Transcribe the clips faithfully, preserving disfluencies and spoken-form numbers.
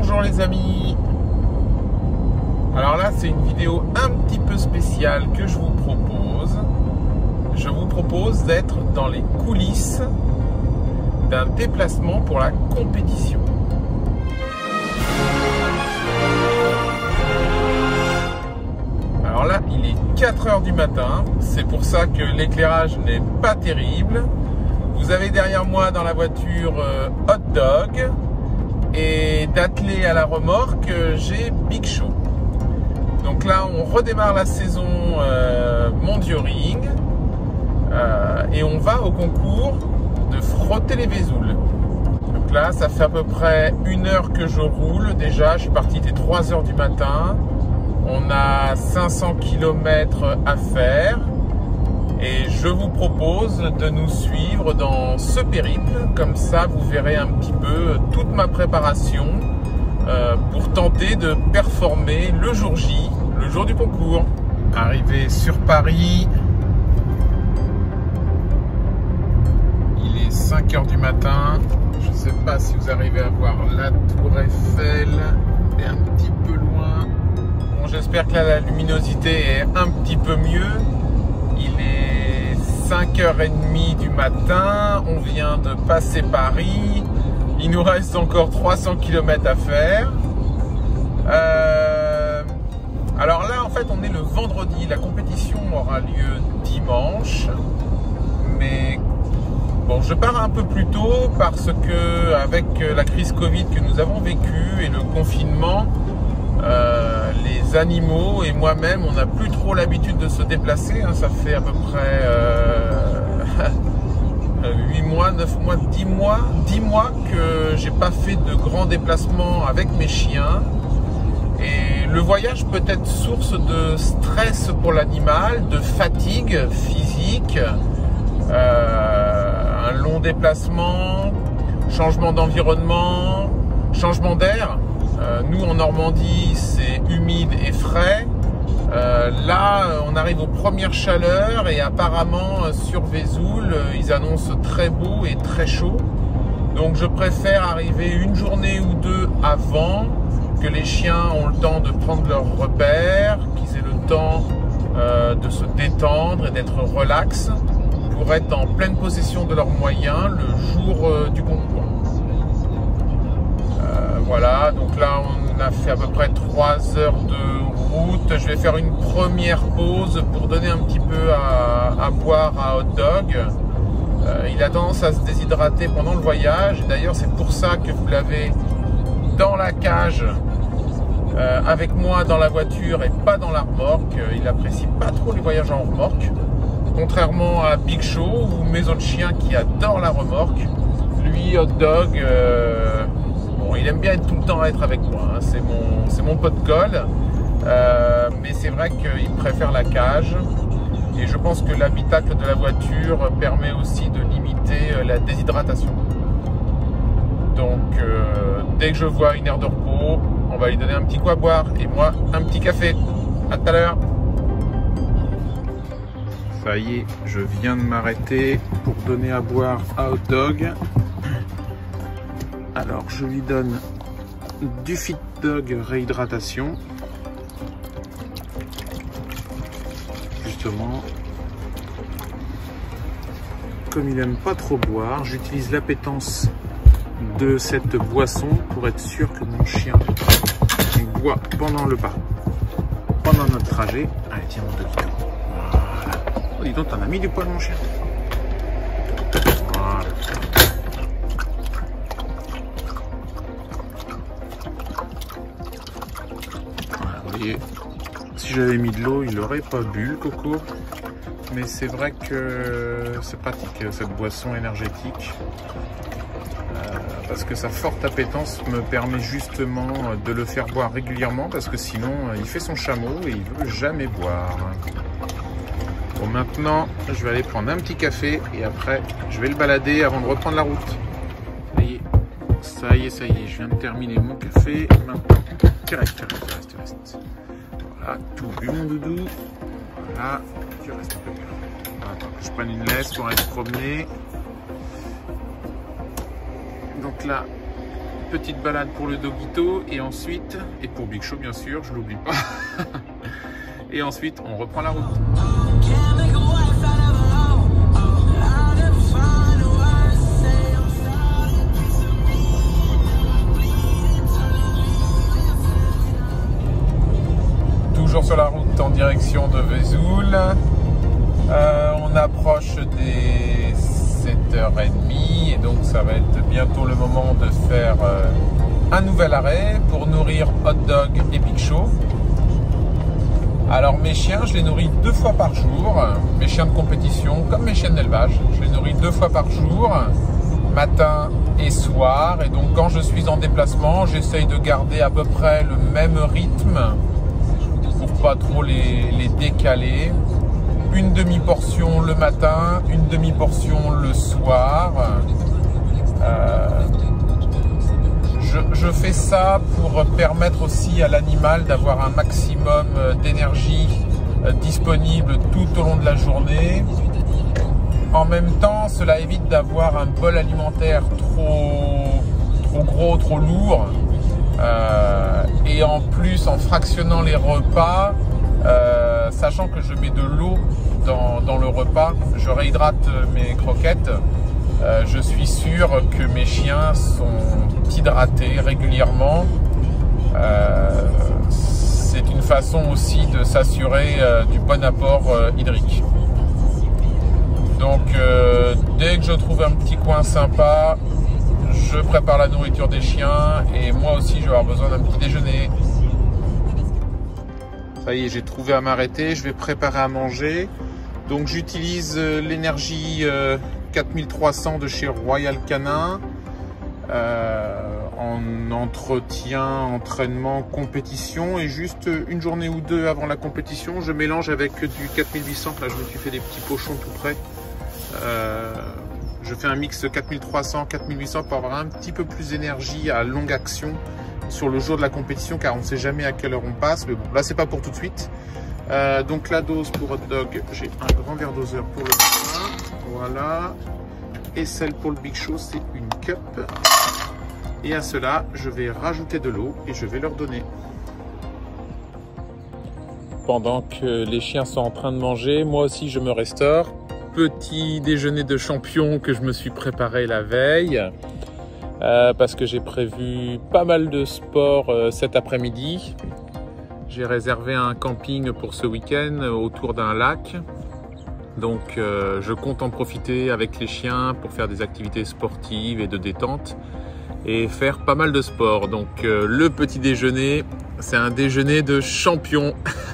Bonjour les amis. Alors là c'est une vidéo un petit peu spéciale que je vous propose. Je vous propose d'être dans les coulisses d'un déplacement pour la compétition. Alors là il est quatre heures du matin, c'est pour ça que l'éclairage n'est pas terrible. Vous avez derrière moi dans la voiture euh, Hot Dog. Et d'atteler à la remorque, j'ai Big Show. Donc là, on redémarre la saison euh, Mondioring euh, et on va au concours de frotter les Vesoul. Donc là, ça fait à peu près une heure que je roule. Déjà, je suis parti dès trois heures du matin. On a cinq cents kilomètres à faire. Et je vous propose de nous suivre dans ce périple, comme ça vous verrez un petit peu toute ma préparation euh, pour tenter de performer le jour J, le jour du concours. Arrivé sur Paris, il est cinq heures du matin, je ne sais pas si vous arrivez à voir la tour Eiffel, elle est un petit peu loin. Bon, j'espère que là, la luminosité est un petit peu mieux. Il est cinq heures trente du matin, on vient de passer Paris, il nous reste encore trois cents kilomètres à faire. Euh, alors là en fait on est le vendredi, la compétition aura lieu dimanche, mais bon je pars un peu plus tôt parce que avec la crise Covid que nous avons vécue et le confinement, Euh, les animaux et moi-même, on n'a plus trop l'habitude de se déplacer. Hein. Ça fait à peu près euh, huit mois, neuf mois, dix mois, dix mois que j'ai pas fait de grands déplacements avec mes chiens. Et le voyage peut être source de stress pour l'animal, de fatigue physique, euh, un long déplacement, changement d'environnement, changement d'air. Euh, nous en Normandie c'est humide et frais, euh, là on arrive aux premières chaleurs et apparemment sur Vesoul ils annoncent très beau et très chaud, donc je préfère arriver une journée ou deux avant, que les chiens ont le temps de prendre leurs repères, qu'ils aient le temps euh, de se détendre et d'être relax pour être en pleine possession de leurs moyens le jour euh, du concours. Voilà, donc là on a fait à peu près trois heures de route. Je vais faire une première pause pour donner un petit peu à, à boire à Hot Dog. Euh, il a tendance à se déshydrater pendant le voyage. D'ailleurs c'est pour ça que vous l'avez dans la cage euh, avec moi dans la voiture et pas dans la remorque. Il apprécie pas trop les voyages en remorque. Contrairement à Big Show ou mes autres chiens qui adorent la remorque. Lui, Hot Dog... Euh, Bon, il aime bien être tout le temps à être avec moi, hein. C'est mon, c'est mon pot de colle, euh, mais c'est vrai qu'il préfère la cage et je pense que l'habitacle de la voiture permet aussi de limiter la déshydratation. Donc euh, dès que je vois une heure de repos, on va lui donner un petit coup à boire et moi un petit café. À tout à l'heure. Ça y est, je viens de m'arrêter pour donner à boire à Hot Dog. Alors je lui donne du Fit Dog réhydratation. Justement, comme il aime pas trop boire, j'utilise l'appétence de cette boisson pour être sûr que mon chien boit pendant le pas, pendant notre trajet. Allez tiens mon Dogito. Voilà. Oh dis donc, t'en as mis du poil mon chien. Voilà. Et si j'avais mis de l'eau, il n'aurait pas bu le coco. Mais c'est vrai que c'est pratique cette boisson énergétique. Euh, parce que sa forte appétence me permet justement de le faire boire régulièrement. Parce que sinon, il fait son chameau et il veut jamais boire. Bon, maintenant, je vais aller prendre un petit café et après, je vais le balader avant de reprendre la route. Ça y est, ça y est, ça y est, je viens de terminer mon café. Maintenant, tu restes, tu restes, tu restes, tu restes. Voilà, tout bu mon doudou. Voilà, tu restes un peu bien. Attends, je prenne une laisse pour aller se promener. Donc là, petite balade pour le Doguito et ensuite, et pour Big Show bien sûr, je l'oublie pas. Et ensuite, on reprend la route. Toujours sur la route en direction de Vesoul. Euh, on approche des sept heures trente et donc ça va être bientôt le moment de faire euh, un nouvel arrêt pour nourrir Hot Dog et Big Show. Alors mes chiens, je les nourris deux fois par jour, mes chiens de compétition comme mes chiens d'élevage. Je les nourris deux fois par jour, matin et soir. Et donc quand je suis en déplacement, j'essaye de garder à peu près le même rythme pour pas trop les, les décaler. Une demi-portion le matin, une demi-portion le soir. Euh, je, je fais ça pour permettre aussi à l'animal d'avoir un maximum d'énergie disponible tout au long de la journée. En même temps, cela évite d'avoir un bol alimentaire trop, trop gros, trop lourd. Euh, et en plus, en fractionnant les repas, euh, sachant que je mets de l'eau dans, dans le repas, je réhydrate mes croquettes, euh, je suis sûr que mes chiens sont hydratés régulièrement. Euh, c'est une façon aussi de s'assurer euh, du bon apport euh, hydrique. Donc euh, dès que je trouve un petit coin sympa, je prépare la nourriture des chiens et moi aussi je vais avoir besoin d'un petit déjeuner. Ça y est, j'ai trouvé à m'arrêter, je vais préparer à manger. Donc j'utilise l'énergie euh, quatre mille trois cents de chez Royal Canin euh, en entretien, entraînement, compétition, et juste une journée ou deux avant la compétition, je mélange avec du quatre mille huit cents. Là, je me suis fait des petits pochons tout près. Euh, je fais un mix quatre mille trois cents, quatre mille huit cents pour avoir un petit peu plus d'énergie à longue action sur le jour de la compétition, car on ne sait jamais à quelle heure on passe. Mais bon, là, c'est pas pour tout de suite. Euh, donc la dose pour Hot Dog, j'ai un grand verre doseur pour le matin, voilà, et celle pour le Big Show, c'est une cup. Et à cela, je vais rajouter de l'eau et je vais leur donner. Pendant que les chiens sont en train de manger, moi aussi je me restaure. Petit déjeuner de champion que je me suis préparé la veille, euh, parce que j'ai prévu pas mal de sport euh, cet après-midi. J'ai réservé un camping pour ce week-end autour d'un lac. Donc euh, je compte en profiter avec les chiens pour faire des activités sportives et de détente et faire pas mal de sport. Donc euh, le petit déjeuner, c'est un déjeuner de champion.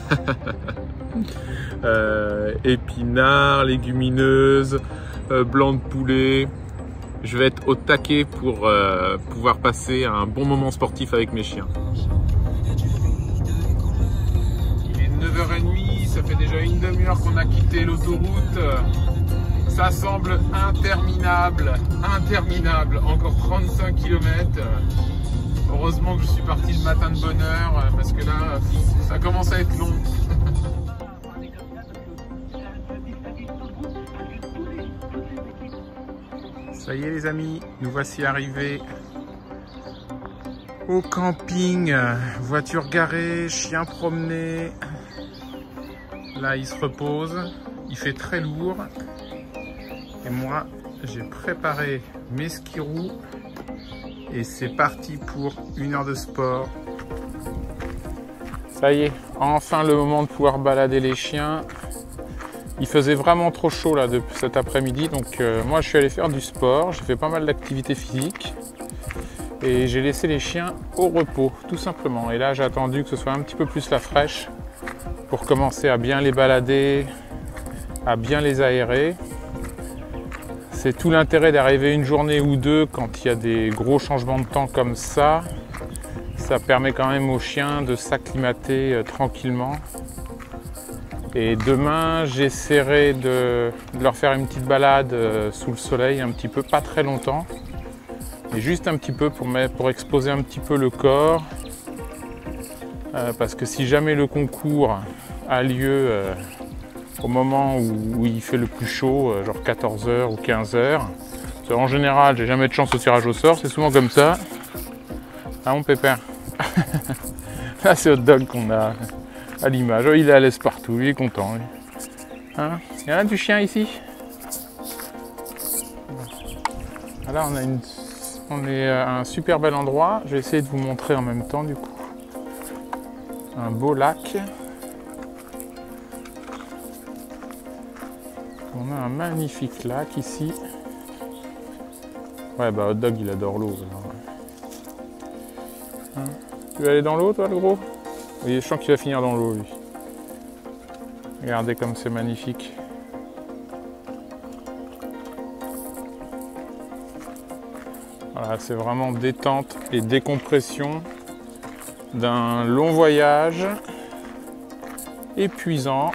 euh, épinards, légumineuses, euh, blanc de poulet. Je vais être au taquet pour euh, pouvoir passer un bon moment sportif avec mes chiens. neuf heures trente, ça fait déjà une demi-heure qu'on a quitté l'autoroute. Ça semble interminable, interminable. Encore trente-cinq kilomètres. Heureusement que je suis parti le matin de bonne heure, parce que là, ça commence à être long. Ça y est les amis, nous voici arrivés au camping. Voiture garée, chien promené. Là, il se repose, il fait très lourd. Et moi, j'ai préparé mes skirous et c'est parti pour une heure de sport. Ça y est, enfin le moment de pouvoir balader les chiens. Il faisait vraiment trop chaud là depuis cet après-midi, donc euh, moi je suis allé faire du sport. J'ai fait pas mal d'activités physiques et j'ai laissé les chiens au repos, tout simplement. Et là, j'ai attendu que ce soit un petit peu plus la fraîche pour commencer à bien les balader, à bien les aérer. C'est tout l'intérêt d'arriver une journée ou deux quand il y a des gros changements de temps comme ça. Ça permet quand même aux chiens de s'acclimater euh, tranquillement. Et demain, j'essaierai de, de leur faire une petite balade euh, sous le soleil, un petit peu, pas très longtemps, mais juste un petit peu pour, mettre, pour exposer un petit peu le corps. Euh, parce que si jamais le concours a lieu euh, au moment où, où il fait le plus chaud, euh, genre quatorze heures ou quinze heures, en général, j'ai jamais de chance au tirage au sort, c'est souvent comme ça. Ah mon pépère. Là c'est Hot Dog qu'on a à l'image. Oh, il est à l'aise partout, il est content. Hein, il y a un du chien ici. Là on a une, on est à un super bel endroit. Je vais essayer de vous montrer en même temps du coup. Un beau lac. On a un magnifique lac ici. Ouais bah Hot Dog il adore l'eau. Hein, tu veux aller dans l'eau toi le gros? Oui, je sens qu'il va finir dans l'eau lui. Regardez comme c'est magnifique. Voilà, c'est vraiment détente et décompression d'un long voyage épuisant.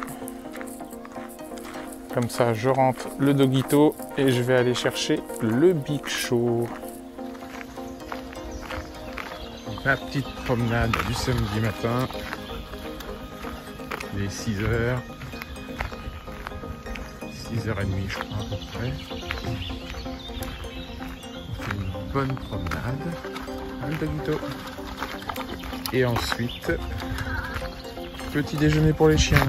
Comme ça, je rentre le Doggito et je vais aller chercher le Big Show. La petite promenade du samedi matin. Il est six heures. six heures trente je crois à peu près. On fait une bonne promenade. Un Doggito. Et ensuite, petit déjeuner pour les chiens.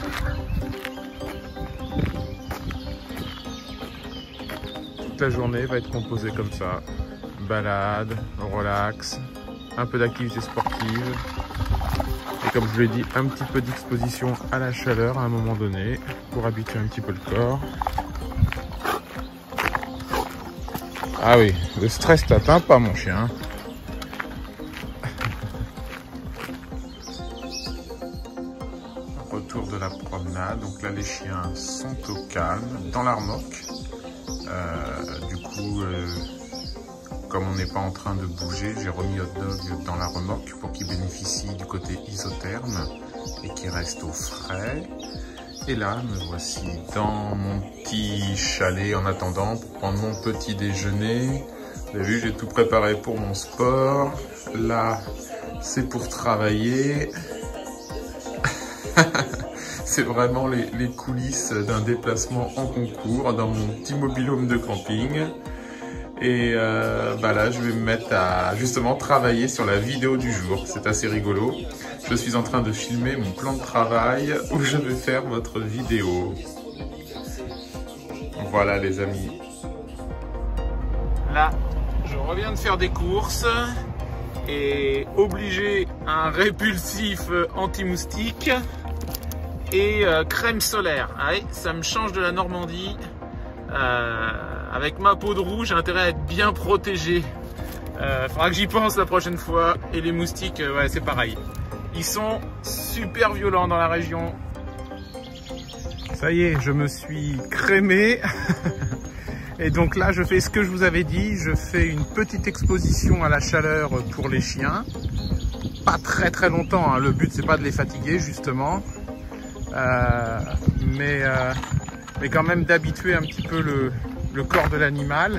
Toute la journée va être composée comme ça. Balade, relax, un peu d'activité sportive. Et comme je vous l'ai dit, un petit peu d'exposition à la chaleur à un moment donné pour habituer un petit peu le corps. Ah oui, le stress t'atteint pas mon chien. Retour de la promenade, donc là les chiens sont au calme, dans la remorque. Euh, du coup, euh, comme on n'est pas en train de bouger, j'ai remis Hot Dog dans la remorque pour qu'il bénéficie du côté isotherme et qu'il reste au frais. Et là, me voici dans mon petit chalet en attendant pour prendre mon petit déjeuner. Vous avez vu, j'ai tout préparé pour mon sport. Là, c'est pour travailler. C'est vraiment les, les coulisses d'un déplacement en concours dans mon petit mobil-home de camping. Et euh, bah là, je vais me mettre à justement travailler sur la vidéo du jour. C'est assez rigolo. Je suis en train de filmer mon plan de travail où je vais faire votre vidéo. Voilà les amis. Là, je reviens de faire des courses et obligé un répulsif anti-moustique et euh, crème solaire. Allez, ça me change de la Normandie. Euh, avec ma peau de roux, j'ai intérêt à être bien protégé. Euh, faudra que j'y pense la prochaine fois. Et les moustiques, euh, ouais, c'est pareil. Ils sont super violents dans la région. Ça y est, je me suis crémé. Et donc là, je fais ce que je vous avais dit. Je fais une petite exposition à la chaleur pour les chiens. Pas très très longtemps, hein. Le but, c'est pas de les fatiguer, justement. Euh, mais, euh, mais quand même d'habituer un petit peu le, le corps de l'animal.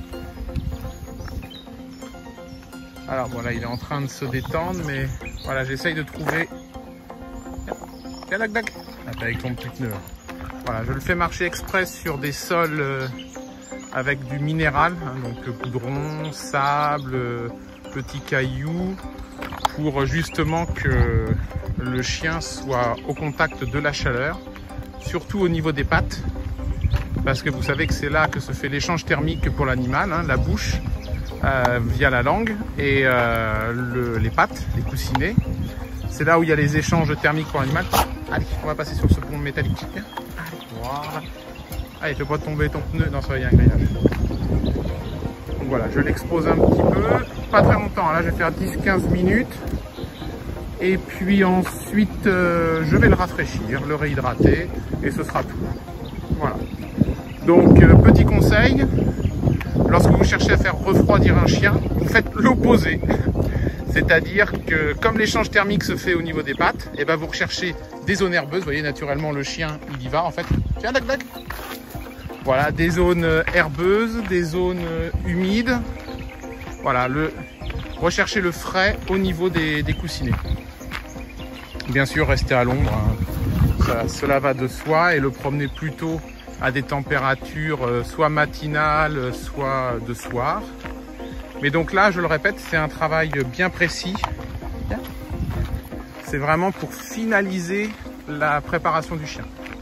Alors voilà, il est en train de se détendre, mais voilà, j'essaye de trouver... Tiens, dac, dac. Ah, avec ton petit pneu. Voilà, je le fais marcher express sur des sols euh, avec du minéral, hein, donc goudron, sable, euh, petits cailloux, pour justement que le chien soit au contact de la chaleur, surtout au niveau des pattes, parce que vous savez que c'est là que se fait l'échange thermique pour l'animal, hein, la bouche, euh, via la langue, et euh, le, les pattes, les coussinets. C'est là où il y a les échanges thermiques pour l'animal. Allez, on va passer sur ce pont métallique. Allez, voilà. Allez, fais pas tomber ton pneu. Non, ça va, il y a un grillage. Donc voilà, je l'expose un petit peu. Pas très longtemps, là je vais faire dix quinze minutes. Et puis ensuite, euh, je vais le rafraîchir, le réhydrater. Et ce sera tout. Voilà. Donc, euh, petit conseil. Lorsque vous cherchez à faire refroidir un chien, vous faites l'opposé. C'est-à-dire que comme l'échange thermique se fait au niveau des pattes, et ben vous recherchez des zones herbeuses. Vous voyez, naturellement, le chien, il y va en fait. Tiens, dac, dac. Voilà, des zones herbeuses, des zones humides. Voilà, le, recherchez le frais au niveau des, des coussinets. Bien sûr, restez à l'ombre. Hein. Ça, cela va de soi, et le promener plutôt à des températures soit matinales, soit de soir. Mais donc là, je le répète, c'est un travail bien précis. C'est vraiment pour finaliser la préparation du chien.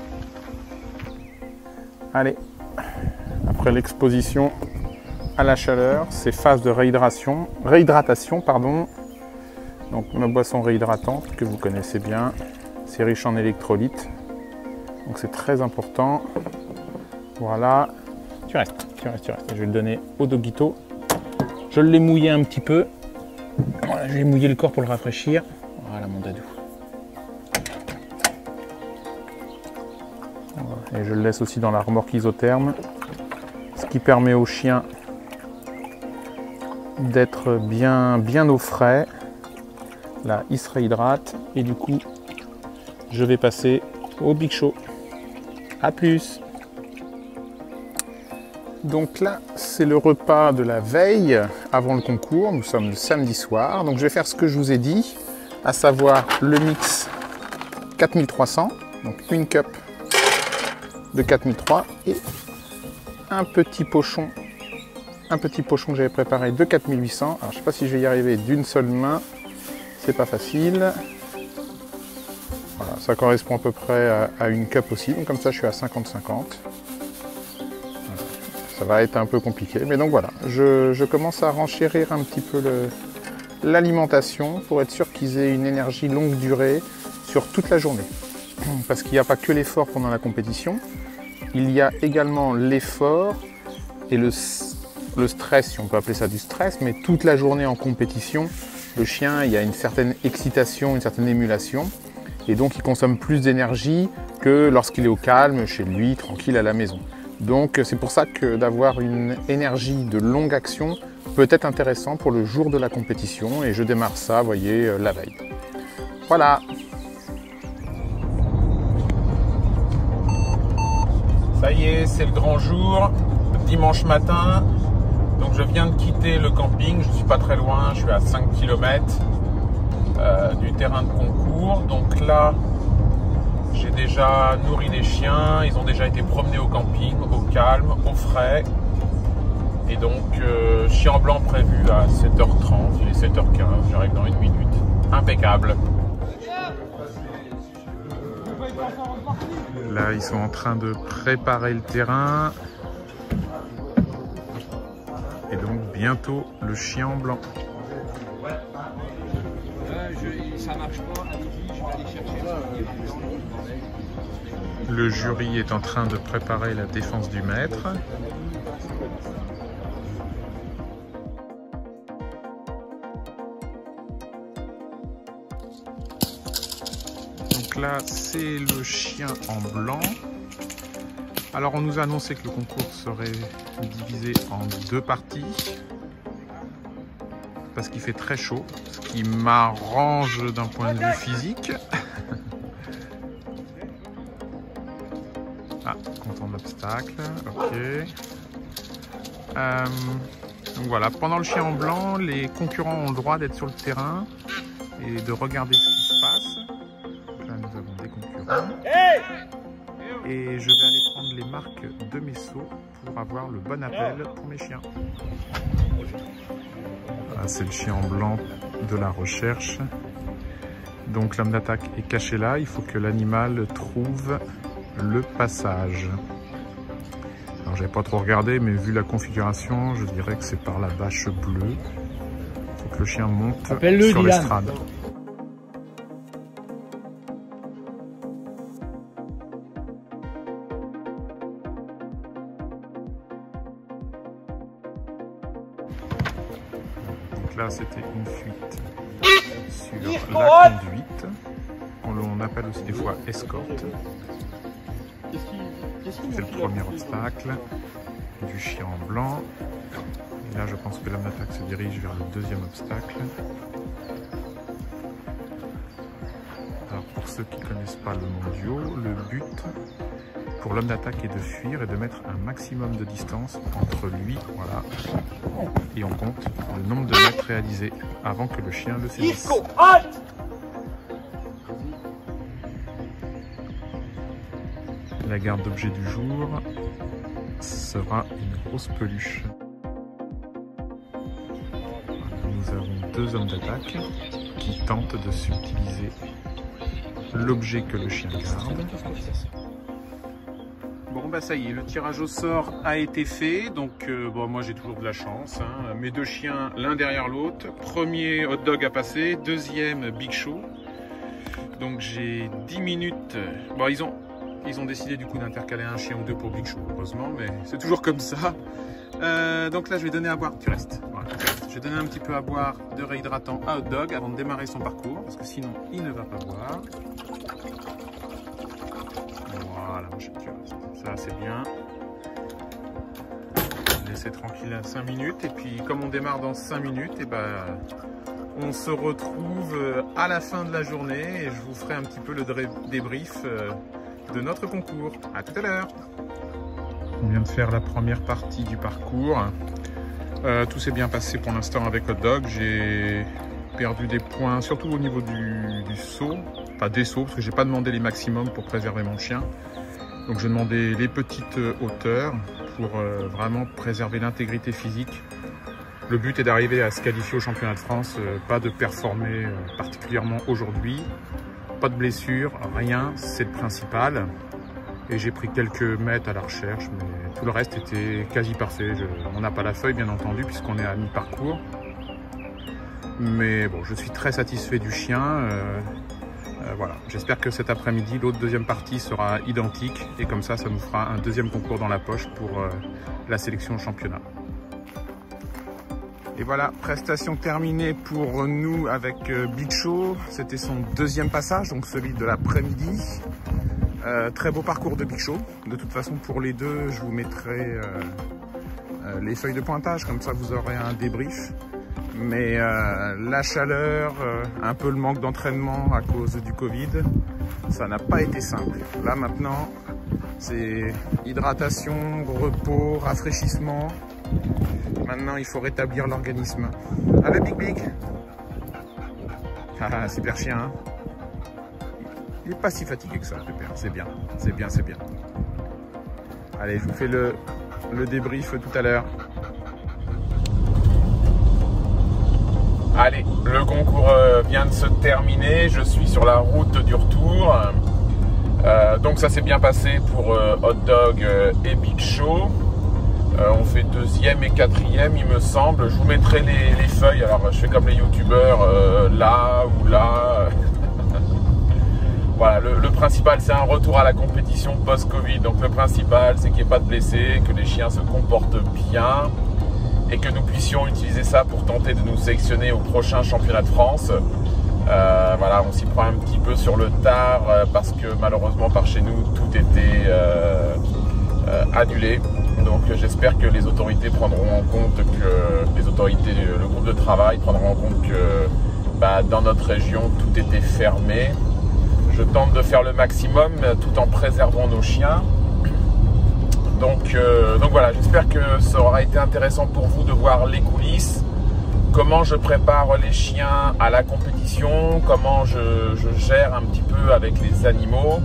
Allez, après l'exposition à la chaleur, ces phases de réhydratation, réhydratation pardon. Donc ma boisson réhydratante que vous connaissez bien, c'est riche en électrolytes, donc c'est très important. Voilà, tu restes, tu restes, tu restes. Je vais le donner au Doguito. Je l'ai mouillé un petit peu. Voilà, je vais mouiller le corps pour le rafraîchir. Voilà mon dadou. Voilà. Et je le laisse aussi dans la remorque isotherme, ce qui permet au chien d'être bien, bien au frais. Là, il se réhydrate et du coup, je vais passer au Big Show. A plus. Donc là, c'est le repas de la veille avant le concours. Nous sommes le samedi soir. Donc je vais faire ce que je vous ai dit, à savoir le mix quatre mille trois cents, donc une cup de quatre mille trois et un petit pochon, un petit pochon que j'avais préparé de quatre mille huit cents. Alors je ne sais pas si je vais y arriver d'une seule main, c'est pas facile. Voilà, ça correspond à peu près à, à une cup aussi, donc comme ça je suis à cinquante cinquante. Ça va être un peu compliqué, mais donc voilà, je, je commence à renchérir un petit peu l'alimentation pour être sûr qu'ils aient une énergie longue durée sur toute la journée. Parce qu'il n'y a pas que l'effort pendant la compétition, il y a également l'effort et le, le stress, si on peut appeler ça du stress, mais toute la journée en compétition, le chien, il y a une certaine excitation, une certaine émulation, et donc il consomme plus d'énergie que lorsqu'il est au calme, chez lui, tranquille à la maison. Donc c'est pour ça que d'avoir une énergie de longue action peut être intéressant pour le jour de la compétition, et je démarre ça, vous voyez, la veille. Voilà. Ça y est, c'est le grand jour, dimanche matin. Donc je viens de quitter le camping, je ne suis pas très loin, je suis à cinq kilomètres euh, du terrain de concours. Donc là, j'ai déjà nourri les chiens, ils ont déjà été promenés au camping, au calme, au frais. Et donc, euh, chien blanc prévu à sept heures trente, il est sept heures quinze, j'arrive dans une minute. Impeccable. Là, ils sont en train de préparer le terrain. Et donc, bientôt, le chien blanc. Euh, je, ça marche pas, allez-y, je vais aller chercher. Le jury est en train de préparer la défense du maître. Donc là, c'est le chien en blanc. Alors, on nous a annoncé que le concours serait divisé en deux parties. Parce qu'il fait très chaud, ce qui m'arrange d'un point de vue physique. Ah, content d'obstacle, ok. Euh, donc voilà, pendant le chien en blanc, les concurrents ont le droit d'être sur le terrain et de regarder ce qui se passe. Donc là, nous avons des concurrents. Et je vais aller prendre les marques de mes sauts pour avoir le bon appel pour mes chiens. Voilà, c'est le chien en blanc de la recherche. Donc l'homme d'attaque est caché là, il faut que l'animal trouve le passage. Alors j'avais pas trop regardé, mais vu la configuration, je dirais que c'est par la bâche bleue. Il faut que le chien monte sur l'estrade. Donc là, c'était une fuite sur la conduite. On appelle aussi des fois escorte. C'est le premier obstacle du chien en blanc. Et là, je pense que l'homme d'attaque se dirige vers le deuxième obstacle. Alors, pour ceux qui ne connaissent pas le mondiaux, le but pour l'homme d'attaque est de fuir et de mettre un maximum de distance entre lui, voilà, et on compte le nombre de mètres réalisés avant que le chien le saisisse. La garde d'objet du jour sera une grosse peluche. nous avons deux hommes d'attaque qui tentent de subtiliser l'objet que le chien garde. Bon bah ça y est, le tirage au sort a été fait, donc euh, bon, moi j'ai toujours de la chance, hein. Mes deux chiens l'un derrière l'autre, premier hot dog à passer, deuxième Big Show, donc j'ai dix minutes, bon ils ont, ils ont décidé du coup d'intercaler un chien ou deux pour Big Show, heureusement, mais c'est toujours comme ça. Euh, donc là je vais donner à boire, tu restes, voilà, tu restes. Je vais donner un petit peu à boire de réhydratant à hot dog avant de démarrer son parcours, parce que sinon il ne va pas boire. Voilà, tu restes. Ça c'est bien. Laissez tranquille à cinq minutes et puis comme on démarre dans cinq minutes, et ben on se retrouve à la fin de la journée et je vous ferai un petit peu le débrief de notre concours. À tout à l'heure. On vient de faire la première partie du parcours. Euh, tout s'est bien passé pour l'instant avec hot dog. J'ai perdu des points, surtout au niveau du, du saut, pas des sauts parce que j'ai pas demandé les maximums pour préserver mon chien. Donc je demandais les petites hauteurs pour euh, vraiment préserver l'intégrité physique. Le but est d'arriver à se qualifier au championnat de France, euh, pas de performer euh, particulièrement aujourd'hui, pas de blessure, rien, c'est le principal. Et j'ai pris quelques mètres à la recherche, mais tout le reste était quasi parfait. Je, on n'a pas la feuille bien entendu puisqu'on est à mi-parcours. Mais bon, je suis très satisfait du chien. Euh, Euh, voilà, j'espère que cet après-midi, l'autre deuxième partie sera identique et comme ça, ça nous fera un deuxième concours dans la poche pour euh, la sélection au championnat. Et voilà, prestation terminée pour nous avec euh, Big Show. C'était son deuxième passage, donc celui de l'après-midi. Euh, très beau parcours de Big Show. De toute façon, pour les deux, je vous mettrai euh, euh, les feuilles de pointage, comme ça vous aurez un débrief. Mais euh, la chaleur, euh, un peu le manque d'entraînement à cause du Covid, ça n'a pas été simple. Là maintenant, c'est hydratation, repos, rafraîchissement. Maintenant, il faut rétablir l'organisme. Allez, Big Big. Ah, super chien. Hein, il n'est pas si fatigué que ça, super. C'est bien, c'est bien, c'est bien. Allez, je vous fais le, le débrief tout à l'heure. Allez, le concours vient de se terminer, je suis sur la route du retour. Euh, donc ça s'est bien passé pour euh, Hot Dog et Big Show. Euh, on fait deuxième et quatrième il me semble. Je vous mettrai les, les feuilles, alors je fais comme les youtubeurs, euh, là ou là. Voilà, le, le principal c'est un retour à la compétition post-Covid. Donc le principal c'est qu'il n'y ait pas de blessés, que les chiens se comportent bien. Et que nous puissions utiliser ça pour tenter de nous sélectionner au prochain championnat de France. Euh, voilà, on s'y prend un petit peu sur le tard euh, parce que malheureusement par chez nous tout était euh, euh, annulé. Donc j'espère que les autorités prendront en compte que les autorités, le groupe de travail prendront en compte que bah, dans notre région tout était fermé. Je tente de faire le maximum tout en préservant nos chiens. Donc, euh, donc voilà, j'espère que ça aura été intéressant pour vous de voir les coulisses, comment je prépare les chiens à la compétition, comment je, je gère un petit peu avec les animaux.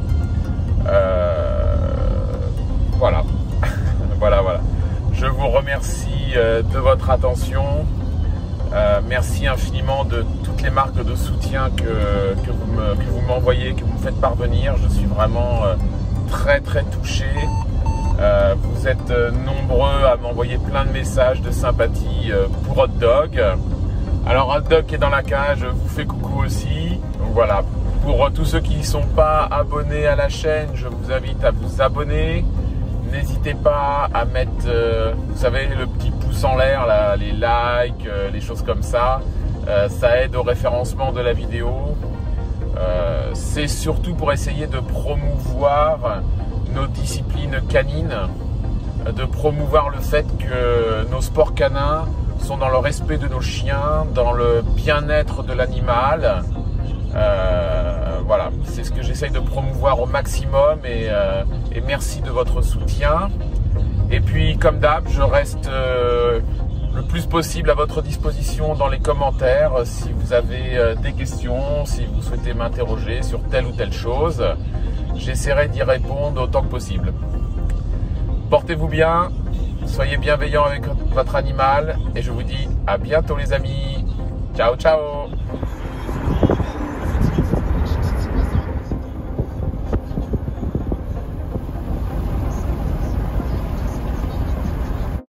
Euh, voilà, voilà, voilà. Je vous remercie euh, de votre attention. Euh, merci infiniment de toutes les marques de soutien que, que vous m'envoyez, que vous me faites parvenir. Je suis vraiment euh, très très touché. Euh, vous êtes euh, nombreux à m'envoyer plein de messages de sympathie euh, pour Hot Dog. Alors Hot Dog qui est dans la cage vous fait coucou aussi. Donc voilà, pour euh, tous ceux qui ne sont pas abonnés à la chaîne, je vous invite à vous abonner. N'hésitez pas à mettre, euh, vous savez, le petit pouce en l'air, là, les likes, euh, les choses comme ça. Euh, ça aide au référencement de la vidéo. Euh, C'est surtout pour essayer de promouvoir nos disciplines canines, de promouvoir le fait que nos sports canins sont dans le respect de nos chiens, dans le bien-être de l'animal. Euh, voilà, c'est ce que j'essaye de promouvoir au maximum et, euh, et merci de votre soutien. Et puis comme d'hab, je reste euh, le plus possible à votre disposition dans les commentaires si vous avez euh, des questions, si vous souhaitez m'interroger sur telle ou telle chose. J'essaierai d'y répondre autant que possible. Portez-vous bien, soyez bienveillants avec votre animal et je vous dis à bientôt les amis. Ciao, ciao.